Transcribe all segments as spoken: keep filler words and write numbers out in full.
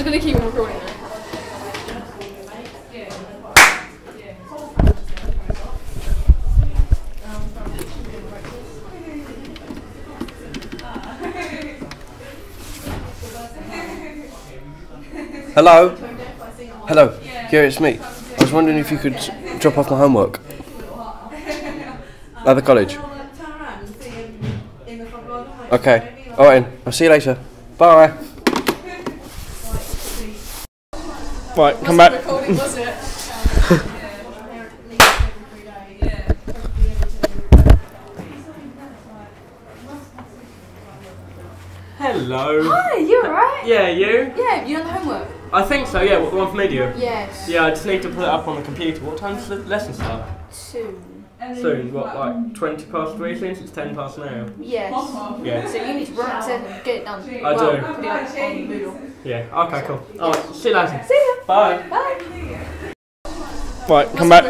gonna keep on recording now. Hello? Hello. Yeah, it's me. I was wondering if you could drop off my homework at the college. Okay. Alright, I'll see you later. Bye. Right, come back. Hello. Hi, you alright? Yeah, you? Yeah, you done the homework? I think so, yeah. What, the one from Media? Yes. Yeah, I just need to put it up on the computer. What time's the lesson start? Soon. Soon. What, like twenty past three since it's ten past now? Yes. Yeah. So you need to run upstairs and get it done. I well, do. Put it up on Moodle. Yeah, okay, cool. Alright, see you later. See ya. Bye. Bye. Right, come back.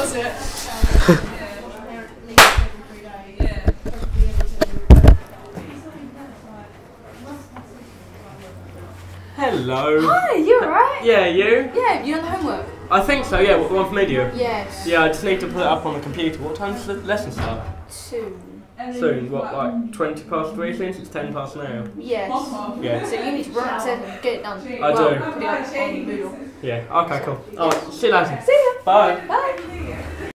Hello. Hi, you alright? Yeah, you? Yeah, you done the homework? I think so, yeah. What, the one from Media? Yes. Yeah, I just need to put it up on the computer. What time's the lesson start? Soon. Soon. What, like twenty past three since it's ten past now? Yes. Yeah. So you need to run upstairs and get it done. I well, do. Put it up on Moodle. Yeah, okay, cool. Alright, see you later. See ya. Bye. Bye.